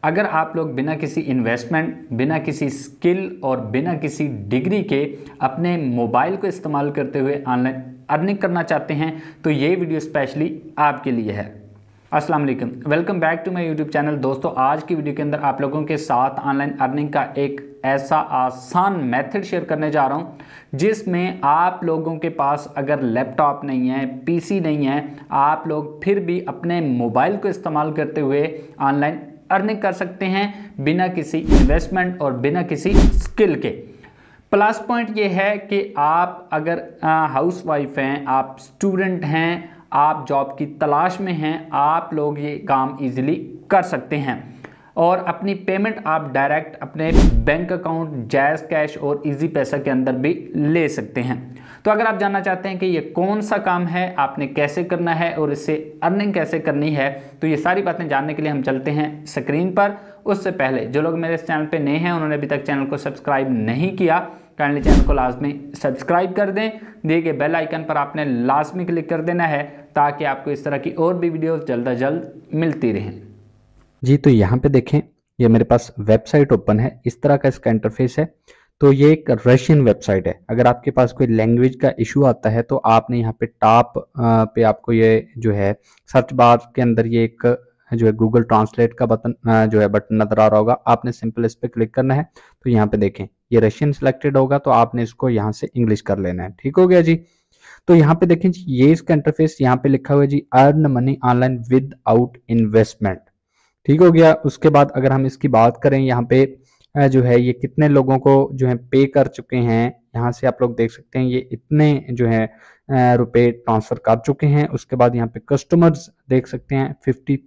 अगर आप लोग बिना किसी इन्वेस्टमेंट, बिना किसी स्किल और बिना किसी डिग्री के अपने मोबाइल को इस्तेमाल करते हुए ऑनलाइन अर्निंग करना चाहते हैं तो ये वीडियो स्पेशली आपके लिए है। अस्सलाम वालेकुम, welcome back to my YouTube channel. दोस्तों, आज की वीडियो के अंदर आप लोगों के साथ ऑनलाइन अर्निंग का एक ऐसा आसान मेथड शेयर करने जा रहा हूं जिसमें आप लोगों के पास अगर लैपटॉप नहीं है, पीसी नहीं है, आप लोग फिर भी अपने मोबाइल को इस्तेमाल करते हुए ऑनलाइन अर्निंग कर सकते हैं बिना किसी इन्वेस्टमेंट और बिना किसी स्किल के। प्लस पॉइंट ये है कि आप अगर हाउस वाइफ हैं, आप स्टूडेंट हैं, आप जॉब की तलाश में हैं, आप लोग ये काम इजीली कर सकते हैं और अपनी पेमेंट आप डायरेक्ट अपने बैंक अकाउंट, जैज़ कैश और इजी पैसा के अंदर भी ले सकते हैं। तो अगर आप जानना चाहते हैं कि ये कौन सा काम है, आपने कैसे करना है और इससे अर्निंग कैसे करनी है, तो ये सारी बातें जानने के लिए हम चलते हैं स्क्रीन पर। उससे पहले जो लोग मेरे इस चैनल पे नए हैं, उन्होंने अभी तक चैनल को सब्सक्राइब नहीं किया, काइंडली चैनल को लाजमी सब्सक्राइब कर दें। दिए गए बेल आइकन पर आपने लाजमी क्लिक कर देना है ताकि आपको इस तरह की और भी वीडियोस जल्द अज जल्द मिलती रहें। जी, तो यहाँ पे देखें, ये मेरे पास वेबसाइट ओपन है। इस तरह का इसका इंटरफेस है। तो ये एक रशियन वेबसाइट है। अगर आपके पास कोई लैंग्वेज का इशू आता है तो आपने यहाँ पे टॉप पे आपको ये जो है सर्च बार के अंदर ये एक जो है गूगल ट्रांसलेट का बटन नजर आ रहा होगा। आपने सिंपल इस पे क्लिक करना है। तो यहाँ पे देखें, ये रशियन सिलेक्टेड होगा तो आपने इसको यहाँ से इंग्लिश कर लेना है। ठीक हो गया जी। तो यहाँ पे देखें जी, ये इसका इंटरफेस यहाँ पे लिखा हुआ है जी, earn money online without investment. ठीक हो गया। उसके बाद अगर हम इसकी बात करें, यहाँ पे जो है ये कितने लोगों को जो है पे कर चुके हैं, यहाँ से आप लोग देख सकते हैं ये इतने जो है रुपए ट्रांसफर कर चुके हैं। उसके बाद यहाँ पे कस्टमर्स देख सकते हैं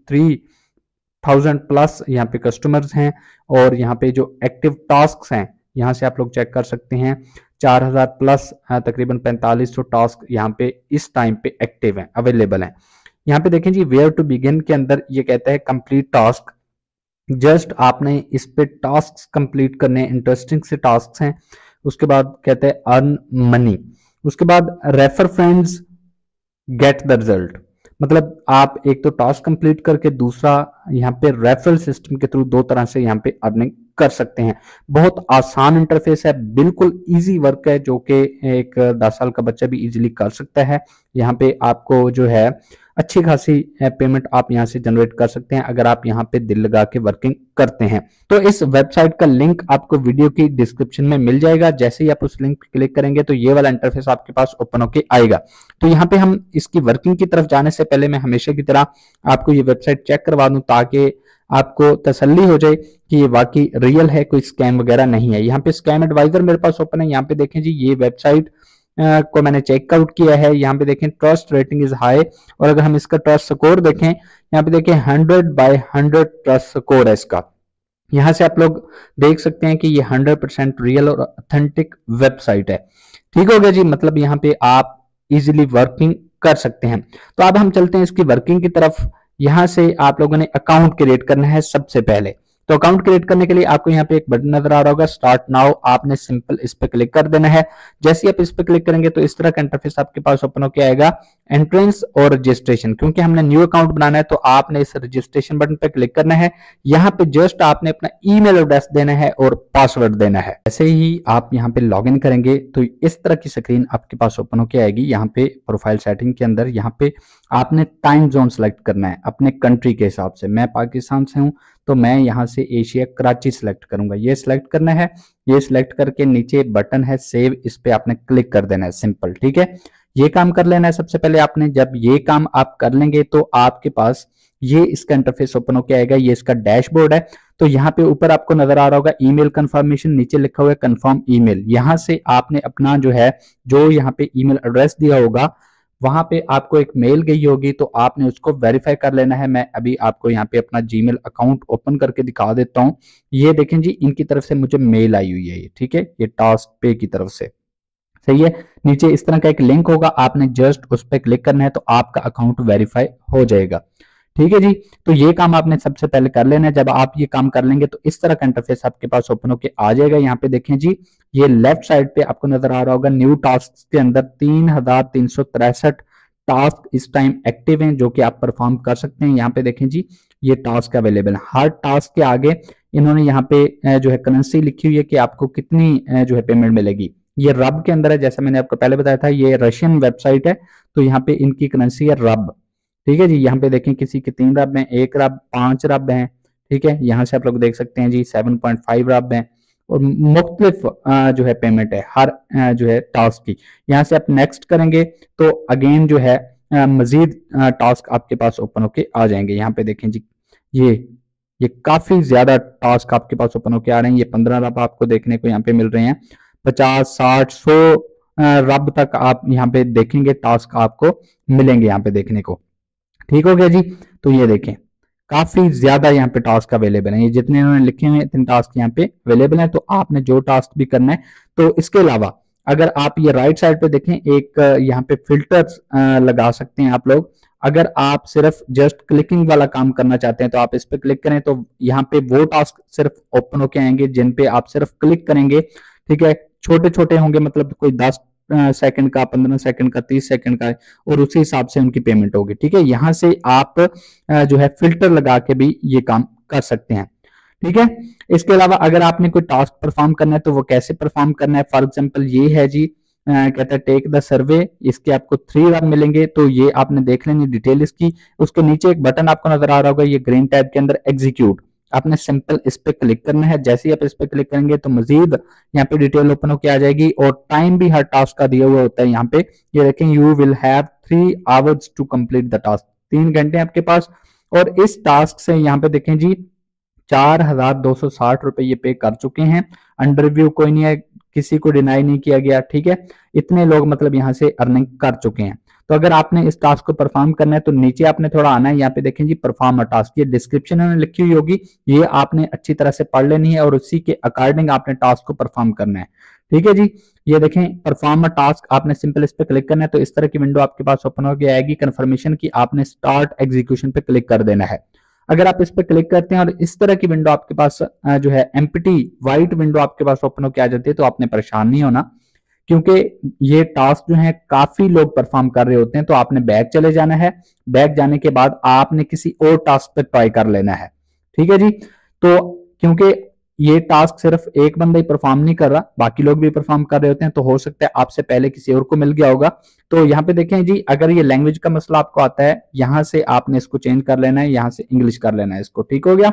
53,000 प्लस यहाँ पे कस्टमर्स हैं। और यहाँ पे जो एक्टिव टास्क हैं, यहाँ से आप लोग चेक कर सकते हैं 4,000 प्लस तकरीबन 4500 टास्क यहाँ पे इस टाइम पे एक्टिव हैं, अवेलेबल हैं। यहाँ पे देखें जी, वेयर टू बिगिन के अंदर ये कहता है कंप्लीट टास्क। जस्ट आपने इस पे टास्क कंप्लीट करने, इंटरेस्टिंग से टास्क हैं। उसके बाद कहते हैं अर्न मनी। उसके बाद refer friends get the result, मतलब आप एक तो टास्क कंप्लीट करके दूसरा यहाँ पे रेफरल सिस्टम के थ्रू दो तरह से यहाँ पे अर्निंग कर सकते हैं। बहुत आसान इंटरफेस है, बिल्कुल इजी वर्क है जो कि एक 10 साल का बच्चा भी इजीली कर सकता है। यहाँ पे आपको जो है अच्छी खासी पेमेंट आप यहाँ से जनरेट कर सकते हैं अगर आप यहाँ पे दिल लगा के वर्किंग करते हैं। तो इस वेबसाइट का लिंक आपको वीडियो की डिस्क्रिप्शन में मिल जाएगा। जैसे ही आप उस लिंक पे क्लिक करेंगे तो ये वाला इंटरफेस आपके पास ओपन होके आएगा। तो यहाँ पे हम इसकी वर्किंग की तरफ जाने से पहले मैं हमेशा की तरह आपको ये वेबसाइट चेक करवा दूं ताकि आपको तसल्ली हो जाए कि ये वाकई रियल है, कोई स्कैम वगैरह नहीं है। यहाँ पे स्कैम एडवाइजर मेरे पास ओपन है। यहाँ पे देखें जी, ये वेबसाइट को मैंने चेकआउट किया है। यहाँ पे देखें ट्रस्ट रेटिंग इज हाई, और अगर हम इसका ट्रस्ट स्कोर देखें, यहाँ पे देखें 100/100 ट्रस्ट स्कोर है इसका। यहाँ से आप लोग देख सकते हैं कि ये 100% रियल और ऑथेंटिक वेबसाइट है। ठीक हो गया जी, मतलब यहाँ पे आप इजिली वर्किंग कर सकते हैं। तो अब हम चलते हैं इसकी वर्किंग की तरफ। यहाँ से आप लोगों ने अकाउंट क्रिएट करना है सबसे पहले। तो अकाउंट क्रिएट करने के लिए आपको यहाँ पे एक बटन नजर आ रहा होगा, स्टार्ट नाउ। आपने सिंपल इस पे क्लिक कर देना है। जैसे ही आप इस पे क्लिक करेंगे तो इस तरह का इंटरफेस आपके पास ओपन होकर आएगा। एंट्रेंस और रजिस्ट्रेशन, क्योंकि हमने न्यू अकाउंट बनाना है तो आपने इस रजिस्ट्रेशन बटन पे क्लिक करना है। यहाँ पे जस्ट आपने अपना ईमेल एड्रेस देना है और पासवर्ड देना है। जैसे ही आप यहाँ पे लॉग इन करेंगे तो इस तरह की स्क्रीन आपके पास ओपन होकर आएगी। यहाँ पे प्रोफाइल सेटिंग के अंदर यहाँ पे आपने टाइम जोन सेलेक्ट करना है अपने कंट्री के हिसाब से। मैं पाकिस्तान से हूँ तो मैं यहाँ से एशिया कराची सेलेक्ट करूंगा। ये सिलेक्ट करना है। ये सिलेक्ट करके नीचे बटन है सेव, इस पे आपने क्लिक कर देना है। सिंपल, ठीक है। ये काम कर लेना है सबसे पहले आपने। जब ये काम आप कर लेंगे तो आपके पास ये इसका इंटरफेस ओपन होकर आएगा। ये इसका डैशबोर्ड है। तो यहाँ पे ऊपर आपको नजर आ रहा होगा ईमेल कंफर्मेशन, नीचे लिखा हुआ है कंफर्म ईमेल। यहाँ से आपने अपना जो यहाँ पे ईमेल एड्रेस दिया होगा वहां पे आपको एक मेल गई होगी, तो आपने उसको वेरीफाई कर लेना है। मैं अभी आपको यहाँ पे अपना जीमेल अकाउंट ओपन करके दिखा देता हूँ। ये देखें जी, इनकी तरफ से मुझे मेल आई हुई है, ठीक है, ये टास्क पे की तरफ से। सही है। नीचे इस तरह का एक लिंक होगा, आपने जस्ट उस पर क्लिक करना है तो आपका अकाउंट वेरीफाई हो जाएगा। ठीक है जी। तो ये काम आपने सबसे पहले कर लेना है। जब आप ये काम कर लेंगे तो इस तरह का इंटरफेस आपके पास ओपन होके आ जाएगा। यहाँ पे देखें जी, ये लेफ्ट साइड पे आपको नजर आ रहा होगा न्यू टास्क के अंदर 3,363 टास्क इस टाइम एक्टिव हैं जो कि आप परफॉर्म कर सकते हैं। यहाँ पे देखें जी, ये टास्क अवेलेबल है। हर टास्क के आगे इन्होंने यहाँ पे जो है करेंसी लिखी हुई है कि आपको कितनी जो है पेमेंट मिलेगी। ये रब के अंदर है, जैसा मैंने आपको पहले बताया था, ये रशियन वेबसाइट है, तो यहाँ पे इनकी करेंसी है रब। ठीक है जी, यहाँ पे देखें किसी के 3 रब हैं, 1 रब, 5 रब हैं। ठीक है, यहाँ से आप लोग देख सकते हैं जी 7.5 रब हैं, और मुख्तलिफ जो है पेमेंट है हर जो है टास्क की। यहाँ से आप नेक्स्ट करेंगे तो अगेन जो है मजीद टास्क आपके पास ओपन होके आ जाएंगे। यहाँ पे देखें जी, ये काफी ज्यादा टास्क आपके पास ओपन होके आ रहे हैं। ये 15 रब आपको देखने को यहाँ पे मिल रहे हैं, 50, 60, 100 रब तक आप यहाँ पे देखेंगे टास्क आपको मिलेंगे यहाँ पे देखने को। ठीक हो गया जी, तो ये देखें काफी ज्यादा यहाँ पे टास्क अवेलेबल है। ये जितने इन्होंने लिखे हुए इतने टास्क यहाँ पे अवेलेबल है, तो आपने जो टास्क भी करना है। तो इसके अलावा अगर आप ये राइट साइड पे देखें, एक यहाँ पे फिल्टर्स लगा सकते हैं आप लोग। अगर आप सिर्फ जस्ट क्लिकिंग वाला काम करना चाहते हैं तो आप इस पे क्लिक करें, तो यहाँ पे वो टास्क सिर्फ ओपन होके आएंगे जिन पे आप सिर्फ क्लिक करेंगे। ठीक है, छोटे छोटे होंगे, मतलब कोई 10 सेकंड का, 15 सेकंड का, 30 सेकंड का, और उसी हिसाब से उनकी पेमेंट होगी। ठीक है, यहां से आप जो है फिल्टर लगा के भी ये काम कर सकते हैं। ठीक है, इसके अलावा अगर आपने कोई टास्क परफॉर्म करना है तो वो कैसे परफॉर्म करना है, फॉर एग्जांपल ये है जी, कहता है टेक द सर्वे, इसके आपको 3 रब मिलेंगे, तो ये आपने देख लेनी डिटेल इसकी। उसके नीचे एक बटन आपको नजर आ रहा होगा, ये ग्रीन टैब के अंदर एग्जीक्यूट, आपने सिंपल इस पे क्लिक करना है। जैसे ही आप इस पे क्लिक करेंगे तो मजीद यहाँ पे डिटेल ओपन होकर आ जाएगी, और टाइम भी हर टास्क का दिया हुआ होता है। यहाँ पे ये देखें, you will have 3 hours to complete the task, 3 घंटे आपके पास। और इस टास्क से यहाँ पे देखें जी 4,260 रुपए ये पे कर चुके हैं। अंडर रिव्यू कोई नहीं है, किसी को डिनाई नहीं किया गया। ठीक है, इतने लोग मतलब यहाँ से अर्निंग कर चुके हैं। तो अगर आपने इस टास्क को परफॉर्म करना है तो नीचे आपने थोड़ा आना है, यहाँ पे देखें जी परफॉर्म अ टास्क, ये डिस्क्रिप्शन में लिखी हुई होगी, ये आपने अच्छी तरह से पढ़ लेनी है और उसी के अकॉर्डिंग आपने टास्क को परफॉर्म करना है। ठीक है जी, ये देखें परफॉर्म अ टास्क, आपने सिंपल इस पे क्लिक करना है तो इस तरह की विंडो आपके पास ओपन होकर आएगी। कंफर्मेशन की आपने स्टार्ट एग्जीक्यूशन पे क्लिक कर देना है। अगर आप इस पे क्लिक करते हैं और इस तरह की विंडो आपके पास जो है एम्प्टी व्हाइट विंडो आपके पास ओपन होकर आ जाती है, तो आपने परेशान नहीं होना, क्योंकि ये टास्क जो है काफी लोग परफॉर्म कर रहे होते हैं। तो आपने बैक चले जाना है, बैक जाने के बाद आपने किसी और टास्क पे ट्राई कर लेना है। ठीक है जी, तो क्योंकि ये टास्क सिर्फ एक बंदा ही परफॉर्म नहीं कर रहा, बाकी लोग भी परफॉर्म कर रहे होते हैं, तो हो सकता है आपसे पहले किसी और को मिल गया होगा। तो यहाँ पे देखें जी, अगर ये लैंग्वेज का मसला आपको आता है, यहां से आपने इसको चेंज कर लेना है, यहां से इंग्लिश कर लेना है इसको। ठीक हो गया,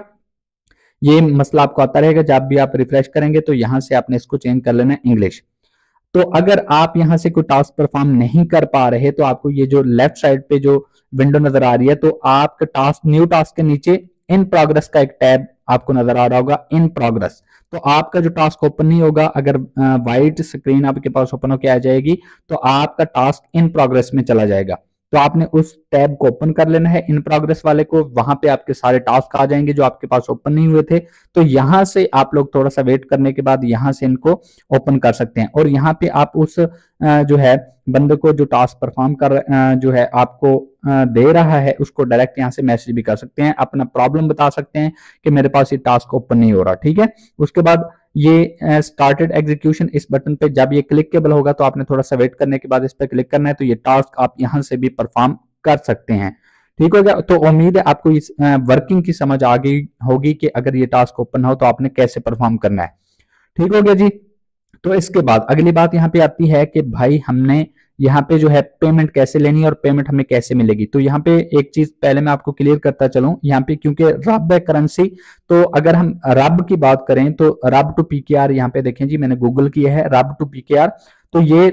ये मसला आपको आता रहेगा जब भी आप रिफ्रेश करेंगे, तो यहां से आपने इसको चेंज कर लेना है इंग्लिश। तो अगर आप यहां से कोई टास्क परफॉर्म नहीं कर पा रहे, तो आपको ये जो लेफ्ट साइड पे जो विंडो नजर आ रही है, तो आपका टास्क, न्यू टास्क के नीचे इन प्रोग्रेस का एक टैब आपको नजर आ रहा होगा, इन प्रोग्रेस। तो आपका जो टास्क ओपन नहीं होगा, अगर व्हाइट स्क्रीन आपके पास ओपन होकर आ जाएगी, तो आपका टास्क इन प्रोग्रेस में चला जाएगा। तो आपने उस टैब को ओपन कर लेना है, इन प्रोग्रेस वाले को, वहां पे आपके सारे टास्क आ जाएंगे जो आपके पास ओपन नहीं हुए थे। तो यहां से आप लोग थोड़ा सा वेट करने के बाद यहां से इनको ओपन कर सकते हैं, और यहाँ पे आप उस जो है बंदे को जो टास्क परफॉर्म कर जो है आपको दे रहा है, उसको डायरेक्ट यहाँ से मैसेज भी कर सकते हैं, अपना प्रॉब्लम बता सकते हैं कि मेरे पास ये टास्क ओपन नहीं हो रहा। ठीक है, उसके बाद ये स्टार्टेड एग्जीक्यूशन, इस बटन पे जब ये क्लिकेबल होगा तो आपने थोड़ा सा वेट करने के बाद इस पे क्लिक करना है, तो ये टास्क आप यहां से भी परफॉर्म कर सकते हैं। ठीक हो गया, तो उम्मीद है आपको इस वर्किंग की समझ आ गई होगी कि अगर ये टास्क ओपन हो तो आपने कैसे परफॉर्म करना है। ठीक हो गया जी, तो इसके बाद अगली बात यहाँ पे आती है कि भाई हमने यहाँ पे जो है पेमेंट कैसे लेनी है और पेमेंट हमें कैसे मिलेगी। तो यहाँ पे एक चीज पहले मैं आपको क्लियर करता चलूं, यहाँ पे क्योंकि रब है करेंसी, तो अगर हम रब की बात करें तो रब टू पीकेआर, यहाँ पे देखें जी मैंने गूगल किया है रब टू पीकेआर, तो ये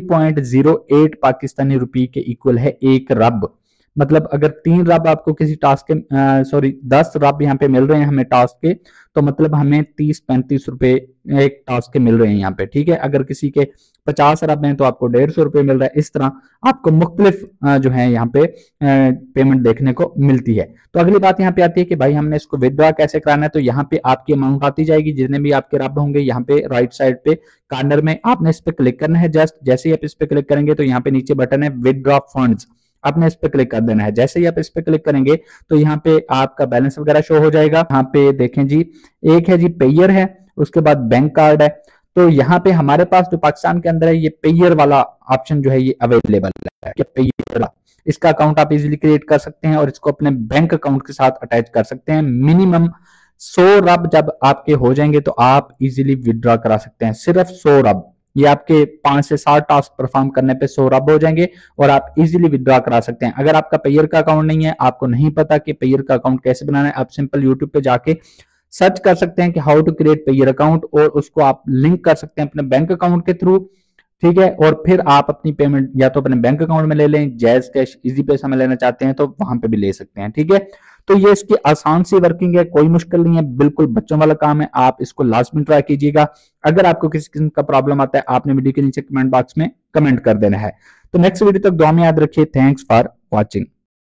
3.08 पाकिस्तानी रुपए के इक्वल है एक रब। मतलब अगर 3 रब आपको किसी टास्क के सॉरी 10 रब यहाँ पे मिल रहे हैं हमें टास्क के, तो मतलब हमें 30-35 रुपए एक टास्क के मिल रहे हैं यहाँ पे। ठीक है, अगर किसी के 50 रब हैं तो आपको 150 रुपए मिल रहा है। इस तरह आपको मुख्तलिफ जो है यहाँ पे पेमेंट देखने को मिलती है। तो अगली बात यहाँ पे आती है कि भाई हमने इसको विदड्रॉ कैसे कराना है। तो यहाँ पे आपकी अमाउंट आती जाएगी, जितने भी आपके रब होंगे, यहाँ पे राइट साइड पे कॉर्नर में आपने इस पे क्लिक करना है। जस्ट जैसे ही आप इस पे क्लिक करेंगे तो यहाँ पे नीचे बटन है विदड्रॉ फंड्स, आपने इस पे क्लिक कर देना है। जैसे ही आप इस पे क्लिक करेंगे तो यहाँ पे आपका बैलेंस वगैरह शो हो जाएगा। यहाँ पे देखें जी, एक है जी पेयर है, उसके बाद बैंक कार्ड है। तो यहाँ पे हमारे पास जो पाकिस्तान के अंदर है, ये पेयर वाला ऑप्शन जो है ये अवेलेबल है, पेयर। इसका अकाउंट आप इजीली क्रिएट कर सकते हैं और इसको अपने बैंक अकाउंट के साथ अटैच कर सकते हैं। मिनिमम 100 रब जब आपके हो जाएंगे तो आप इजीली विड्रॉ करा सकते हैं। सिर्फ 100 रब, ये आपके 5 से 7 टास्क परफॉर्म करने पे 100 रब हो जाएंगे और आप इजीली विड्रॉ करा सकते हैं। अगर आपका पेयर का अकाउंट नहीं है, आपको नहीं पता कि पेयर का अकाउंट कैसे बनाना है, आप सिंपल यूट्यूब पे जाके सर्च कर सकते हैं कि how to create Payeer account और उसको आप लिंक कर सकते हैं अपने बैंक अकाउंट के थ्रू, ठीक है। और फिर आप अपनी पेमेंट या तो अपने बैंक अकाउंट में ले लें, जैज कैश, इजी पैसा में लेना चाहते हैं तो वहां पे भी ले सकते हैं, ठीक है। तो ये इसकी आसान सी वर्किंग है, कोई मुश्किल नहीं है, बिल्कुल बच्चों वाला काम है। आप इसको लास्ट में ट्राई कीजिएगा। अगर आपको किसी किस्म का प्रॉब्लम आता है, आपने वीडियो के नीचे कमेंट बॉक्स में कमेंट कर देना है। तो नेक्स्ट वीडियो तक दुआ में याद रखिए। Thanks for watching.